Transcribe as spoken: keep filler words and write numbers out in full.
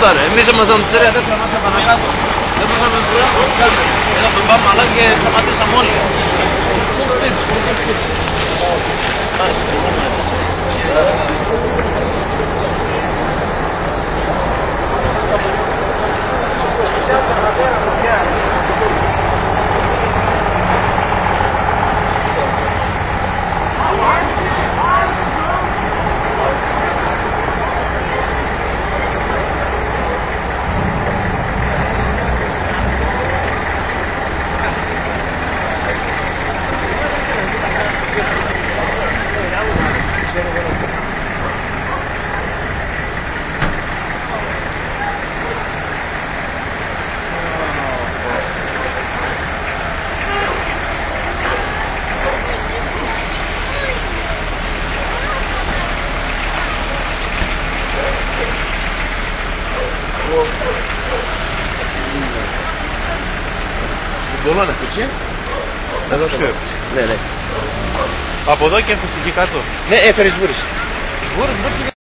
ρε. Εμείς ήμασταν τρία τέτοια μάτια παρακάτω. Δεν μπορούσαμε να βγάλουμε. Ένα τον πάμε αλλά και σταματήσαμε όλοι. Μπορώ να πεις, εδώ το ξέρω. Ναι, ναι. Από εδώ και έφτασε εκεί κάτω. Ναι, έφερες βούρης. Βούρης,